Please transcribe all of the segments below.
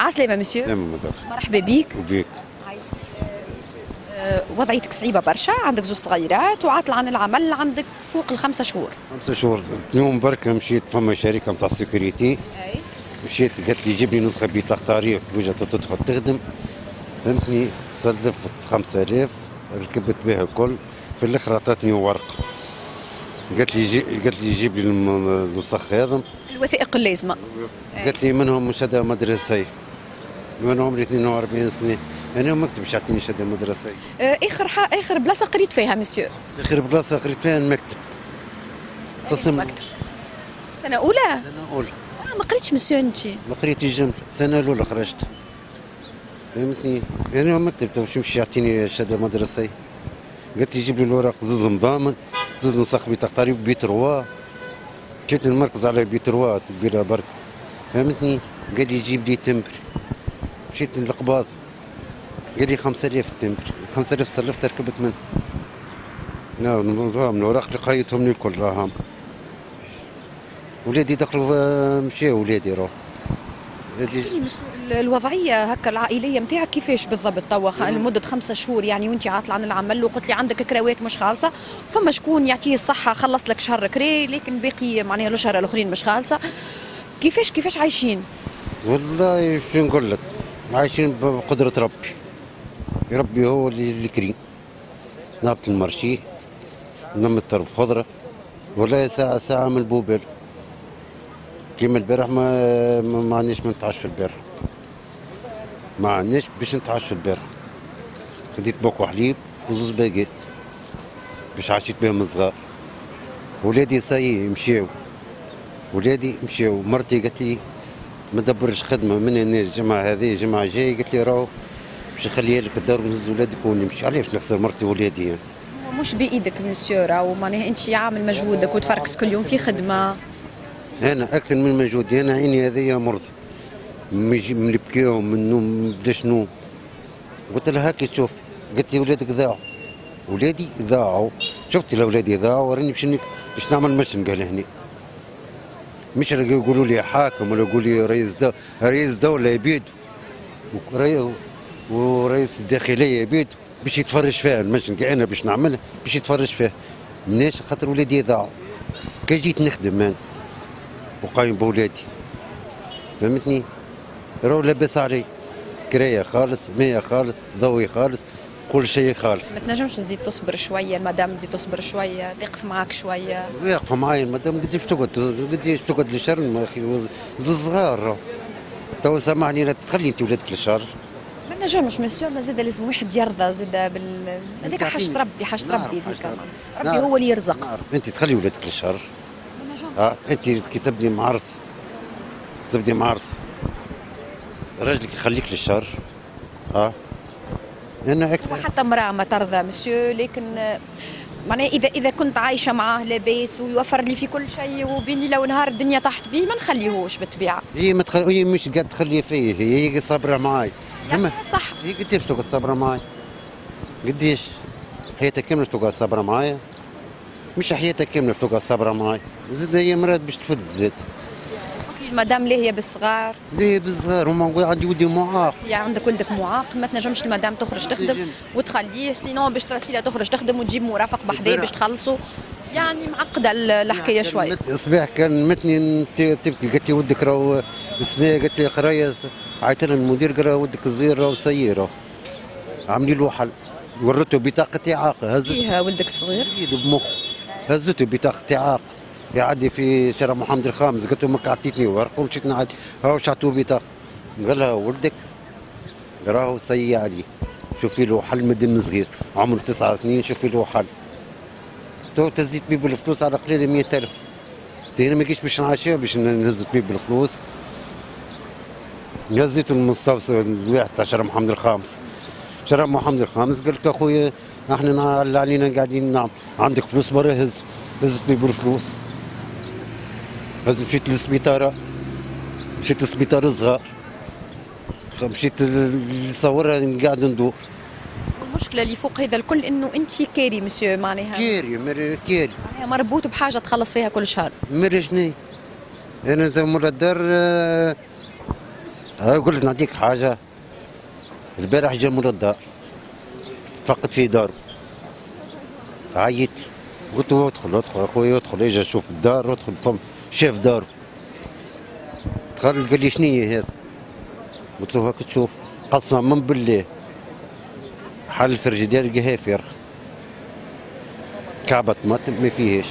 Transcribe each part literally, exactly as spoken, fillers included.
عسلامة مسيو. تمام. مرحبا بيك. وبيك. أه، وضعيتك صعيبة برشا، عندك زوج صغيرات وعاطل عن العمل، عندك فوق الخمسة شهور. خمسة شهور. اليوم برك مشيت فما شركة نتاع سيكوريتي. اي. مشيت قالت لي جيب لي نسخة بطاقة تعريف وجات تدخل تخدم. فهمتني، سلفت خمسة آلاف ركبت بها الكل، في الاخر عطاتني ورقة. قالت لي جي... قالت لي جيب لي النسخ هذا. الوثائق اللازمة. قالت لي منهم شهادة مدرسية. وانا عمري اثنين وأربعين سنة، انا ما كتبش يعطيني شهادة مدرسية. أه، اخر ح... اخر بلاصة قريت فيها مسيو. اخر بلاصة قريت فيها المكتب. قسم المكتب. سنة أولى؟ سنة أولى. آه، ما قريتش مسيو أنت. ما قريتش جنب، السنة الأولى خرجت. فهمتني؟ يعني هو مكتب تو باش يعطيني شهادة مدرسية. قالت لي جيب لي الوراق زوز مضامن، زوز نسخ بطاقة تعريف بي تروا. مشيت للمركز على بي تروا تدبيرها برك. فهمتني؟ قال لي جيب لي تمبر. مشيت للقباض. قال لي خمسة آلاف التمبر، خمسة آلاف سلفت ركبت منه. لا من الوراق اللي قيدتهم لي الكل راهم. ولادي دخلوا مشاو ولادي راهو. الوضعية هكا العائلية نتاعك كيفاش بالضبط توا لمدة خمسة شهور يعني وانت عاطلة عن العمل وقلت لي عندك كراوات مش خالصة، فما شكون يعطيه الصحة خلص لك شهر كري لكن باقي معناها الشهر الآخرين مش خالصة، كيفاش كيفاش عايشين؟ والله شو نقول لك، عايشين بقدرة ربي. ربي هو اللي الكريم. نهبط المرشي نم الطرف خضرة ولا ساعة ساعة من البوبل. كيما البارح ما ما عندناش ما نتعشوا البارح. ما عندناش باش نتعشوا البارح. خديت بوكو حليب وزوز باقات باش عشيت بهم الصغار. ولادي ساي مشاو. ولادي مشاو، مرتي قالت لي ما دبرش خدمة من هنا الجمعة هذه الجمعة الجاية، قالت لي راهو باش نخليها لك الدار ونهز ولادك ونمشي. علاش نخسر مرتي وولادي يعني؟ مش بإيدك مسيو راهو معناها أنت عامل مجهودك وتفركس كل يوم في خدمة. أنا أكثر من مجهودي، أنا عيني هذيا مرضت. من البكاء من النوم بداش نوم. قلت لها هاكي تشوف، قالت لي ولادك ضاعوا. ولادي ضاعوا، شفت الاولادي ضاعوا راني باش باش نعمل مشنقه لهنا. مش يقولوا لي حاكم ولا يقولوا لي رئيس دولة، رئيس دولة يبيد ورئيس الداخلية يبيد باش يتفرج فيها المشنقه، انا باش نعملها باش يتفرج فيها. مناش خاطر ولادي ضاعوا. كي جيت نخدم انا وقايم بولادي، فهمتني؟ راهو لاباس علي، كرايه خالص، مية خالص، ضوي خالص، كل شيء خالص. ما تنجمش تزيد تصبر شويه، المدام تزيد تصبر شويه، تقف معاك شويه. واقفه معايا المدام، قديش تقعد قديش تقعد للشهر يا اخي، زوز صغار راهو. تو سامحني لا تخلي انت ولادك للشهر. ما نجمش مسيو، ما زاد لازم واحد يرضى زاد بال هذيك حاجه ربي، حاجه ربي هذيك، ربي هو اللي يرزق. انت تخلي ولادك للشهر. اه انت كي تبدي معرس تبدي معرس راجلك يخليك للشهر. اه انا اكثر. حتى امراه ما ترضى مسيو، لكن معناها اذا اذا كنت عايشه معاه لاباس ويوفر لي في كل شيء وبيني لو نهار الدنيا طاحت بيه ما نخليهوش بالطبيعه. هي ما تخل... هي مش قاعد تخلي فيه، هي صابره معاي. يعني صح. هي قديش تقعد صابره معاي؟ قديش؟ حياتك كامله تقعد صابره معايا؟ مش حياتك كامله تقعد صابره معاي، زاد هي مرات باش تفد زاد. المدام ليه هي بالصغار؟ ليه بالصغار؟ هما عندي ولدي معاق. يعني عندك ولدك معاق، ما تنجمش المدام تخرج تخدم وتخليه، سينون باش ترسيلها تخرج تخدم وتجيب مرافق بحذاه باش تخلصوا، يعني معقده الحكايه شويه. الصباح كان متني تبكي، قالت لي ولدك راهو سنه، قالت لي قرايه، عيطت لها المدير قال لها ولدك الصغير راهو سياره، عملي له حل، ورته بطاقه اعاقه. هزت فيها ولدك الصغير؟ بمخ، هزته بطاقه اعاقه. يعدي في شارع محمد الخامس، قلت له ماك عطيتني ورق ومشيت نعدي، هاو شعطوه بطاقه. قال لها ولدك راهو سيء عليه، شوفي له حل مدام صغير عمره تسع سنين، شوفي له حل. تو تزيد بيه بالفلوس على قليل مئة ألف. هنا ما كاينش باش نعشيه باش نهزت بيه بالفلوس. هزيته المستوصف الواحد تاع شارع محمد الخامس. شارع محمد الخامس قلت اخويا احنا اللي علينا قاعدين نعم، عندك فلوس برا هز، هزت بيه بالفلوس. هز مشيت للسبيطارات، مشيت للسبيطار الصغار، مشيت نصورها قاعد ندور. المشكله اللي فوق هذا الكل انه انت كاري مسيو، معناها كاري مر كاري معناها مربوط بحاجه تخلص فيها كل شهر. مر شني؟ انا تمر الدار قلت نعطيك حاجه. البارح جا من الدار فقد في داره، عيط قلت له ادخل ادخل اخويا ادخل، اجا شوف الدار ادخل فم شاف داره. دخل قال لي شنيا هذا؟ قلت له هاك تشوف. قسما بالله حل الفرجيدير لقاها فارغ، كعبة طماطم ما فيهاش.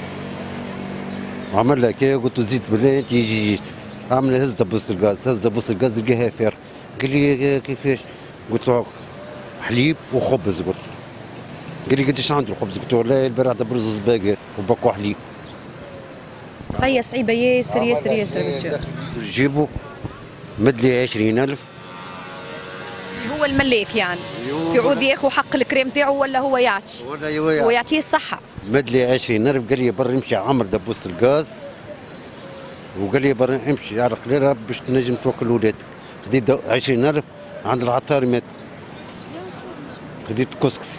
عمل لك ايه؟ قلت له زيد بالله انت يجي يجي عمل هز دبوس الغاز، هز دبوس الغاز لقاها فارغ. قال لي كيفاش؟ قلت له حليب وخبز. قلت قال لي قداش عنده الخبز؟ قلت له والله البارح دبر زوز باقات وباكو حليب. قضية صعيبة ياسر ياسر ياسر مسيو. جيبوا مدلي عشرين ألف. هو الملاك يعني في عود ياخذ حق الكريم تاعو ولا هو يعطي؟ ولا هو يعطيه الصحة. مدلي عشرين ألف قال لي برا امشي عمر دبوس الغاز، وقال لي برا امشي على قليلة باش تنجم توكل ولادك. خديت عشرين ألف عند العطار مات. خديت كسكسي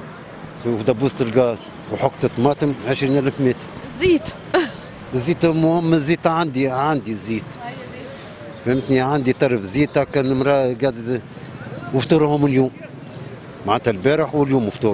ودبوس الغاز وحكت طماطم عشرين ألف ماتت. زيت الزيت المهم الزيت عندي عندي الزيت فهمتني، عندي طرف زيت هكا المراه قاعدة وفطورهم اليوم معناتها البارح واليوم فطور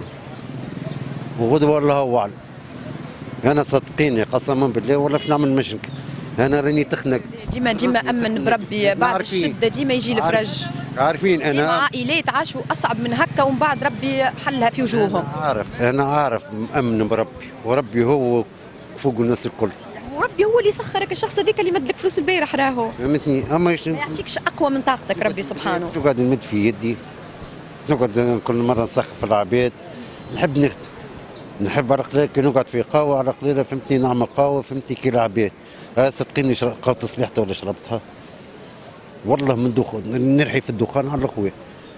وغدوه الله اعلم. انا صدقيني قسما بالله والله باش نعمل مشنك، انا راني تخنق. ديما ديما امن بربي بعد الشده ديما يجي الفرج. عارفين انا عائلات عاشوا اصعب من هكا ومن بعد ربي حلها في وجوههم. انا عارف انا عارف مأمن بربي، وربي هو فوق الناس الكل، وربي هو اللي سخرك الشخص هذاك اللي مدلك فلوس البارح راهو فهمتني. اما ما يعطيكش اقوى من طاقتك ربي سبحانه. نقعد نمد في يدي، نقعد كل مره نسخف العباد، نحب نخدم، نحب على قليله كي نقعد في قهوه على قليله فهمتني نعمل قهوه فهمتني كي العباد. ها صدقيني قهوه صبيحته ولا شربتها والله من دخان نرحي في الدخان على الاخويا.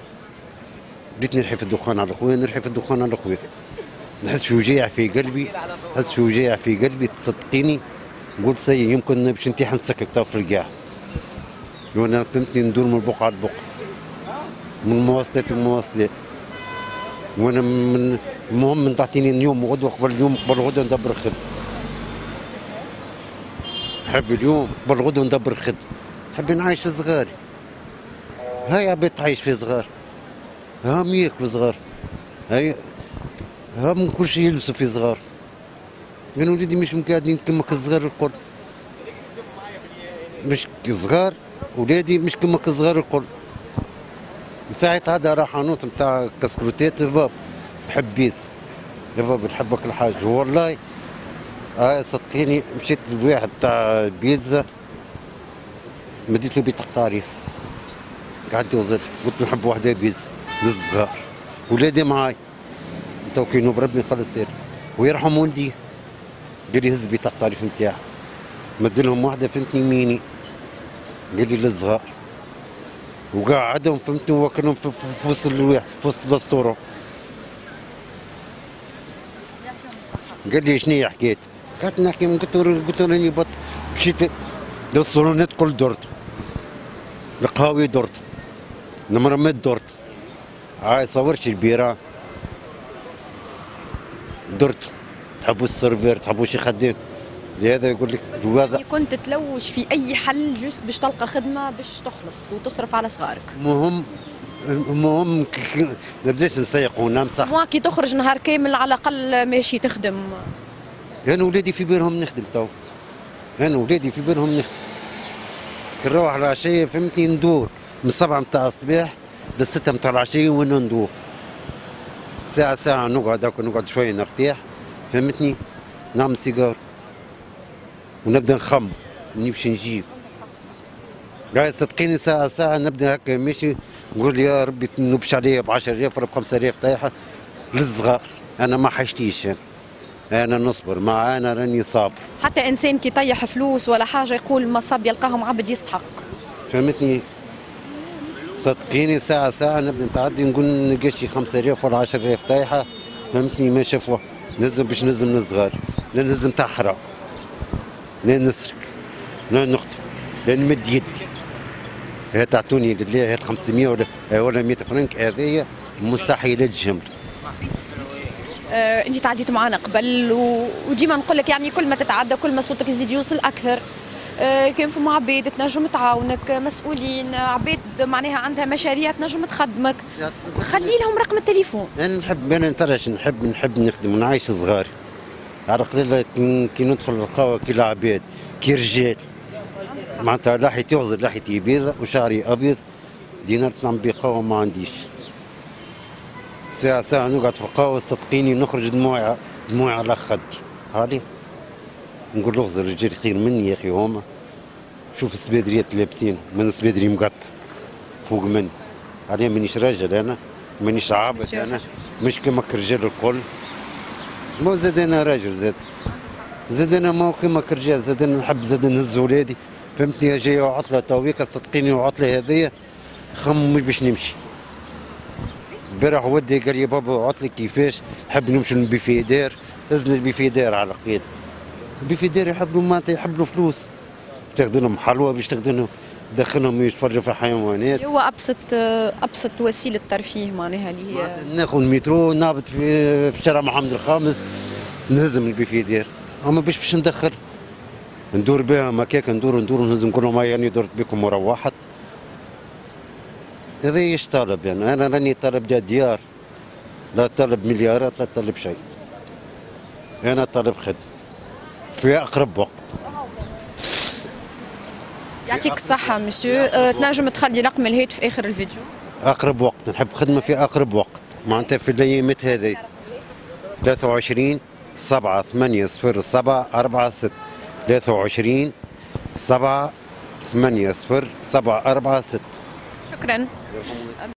بديت نرحي في الدخان على الاخويا، نرحي في الدخان على الاخويا، نحس في وجيع في قلبي، نحس في وجيع في قلبي تصدقيني. قلت سي يمكن باش نتيح نسكك تو في القاع، وانا فهمتني ندور من البقعه للبقعه، من المواصلات للمواصلات، وانا من المهم من تعطيني اليوم وغدوه قبل اليوم قبل غدوه ندبر خدمه. نحب اليوم قبل غدوه ندبر خدمه، نحب نعيش صغاري. هاي عباد تعيش في صغار، هم ياكلوا صغار، هاي هم كل شيء يلبسوا في صغار. يعني وليدي مش مقعدين كما الصغار الكل، مش صغار ولادي مش كما الصغار الكل. ساعة هذا راح حانوت نتاع كسكروتات باب بحب بيس يا باب نحبك الحاج والله. آه صدقيني مشيت لواحد تاع بيتزا مديت له بطاقة تعريف، قعدت يوزر قلت له نحب واحدة بيتزا للصغار ولادي معاي تو كي نوب ربي نخلص سير ويرحم ولدي. قال لي هز بطاقة تعريف نتاعها مد لهم واحدة فهمتني ميني، قال لي للصغار وقعدهم فهمتني وكلهم في وسط الواحد في وسط الاسطوره. قال لي شنو هي حكيت؟ قعدت نحكي قلت له قلت له راني بط مشيت للصالونات كل درت، القهاوي درت، المرمات درت، هاي صورتش البيرة درت. تحبوا السيرفير تحبوا شي خدام لهذا يقول لك هذا. كنت تلوج في اي حل جست باش تلقى خدمه باش تخلص وتصرف على صغارك. المهم المهم ما بداش نسيق ونمسح. موا كي تخرج نهار كامل على الاقل ماشي تخدم. انا ولادي في بالهم نخدم تو، انا ولادي في بالهم نخدم. كي نروح العشيه فهمتني ندور من سبعة نتاع الصباح لستة نتاع العشيه وانا ندور ساعه ساعه نقعد هاكا نقعد شويه نرتاح فهمتني، نعمل سيجار ونبدا نخم نمشي نجيب. قاعد صدقيني ساعة ساعة نبدا هكا ماشي نقول يا ربي تنوبش عليا ب عشرة ريال ولا ب خمسة ريال طايحة للصغار. أنا ما حاجتيش أنا. أنا نصبر مع أنا راني صابر. حتى إنسان كي يطيح فلوس ولا حاجة يقول مصاب يلقاهم عبد يستحق. فهمتني؟ صدقيني ساعة ساعة نبدا نتعدي نقول نلقى شي خمسة ريال ولا عشرة ريال طايحة فهمتني ما شافوها. نلزم باش نلزم للصغار، لا نلزم تاع حرام. لا نسرق لا نخطف لا نمد يدي. ها تعطوني لله هات خمسمية ولا ولا مية فرنك هذايا مستحيل الجمله. آه، انت تعديت معنا قبل و... وديما نقول لك يعني كل ما تتعدى كل ما صوتك يزيد يوصل اكثر. آه، كان فما عباد تنجم تعاونك، مسؤولين، عباد معناها عندها مشاريع تنجم تخدمك، خلي لهم رقم التليفون. انا نحب انا نترش نحب نحب نخدم نعيش صغاري على قليل كي ندخل القهوه كي العباد كي رجال معناتها لحيتي يغزر لحيتي بيضة وشعري ابيض دينار نعمل بيه قهوه ما عنديش. ساعة ساعة نقعد في القهوة صدقيني نخرج دموعي دموعي على خدي. هادي نقول له اغزر الرجال خير مني يا اخي هما. شوف السبادريات لابسين من سبادري مقطع فوق مني. عليه مانيش راجل انا مانيش عابد انا مش كيما الرجال الكل. مو زاد انا راجل زاد زاد انا مو كيما الرجال زاد انا نحب زاد نهز ولادي فهمتني. جايه عطله تويكا صدقيني وعطله هذيا خممي باش نمشي. البارح ودي قال لي بابا عطلي كيفاش نحب نمشي للبيفيدير. هزني البيفيدير على قيل. البيفيدير يحبوا معناتها يحبوا فلوس باش تاخذ لهم حلوى باش تاخذ لهم تدخلهم يتفرجوا في الحيوانات. هو ابسط ابسط وسيله ترفيه معناها اللي هي ناخذ المترو نهبط في في شارع محمد الخامس نهزم البيفيدير. اما باش باش ندخل ندور بهم هكاك ندور ندور نهز نقول لهم يعني درت بكم وروحت. هذا ايش طالب يعني انا راني طالب ديار لا طالب مليارات لا طالب شيء. انا طالب خدمه في اقرب وقت. يعطيك الصحة مسيو. أه تنجم تخلي رقم الهاتف آخر الفيديو. أقرب وقت نحب خدمة في أقرب وقت معناتها في الأيامات هذه. ثلاثة وعشرين سبعة ثمانية صفر سبعة أربعة ستة ثلاثة وعشرين سبعة ثمانية صفر سبعة أربعة ستة. شكرا.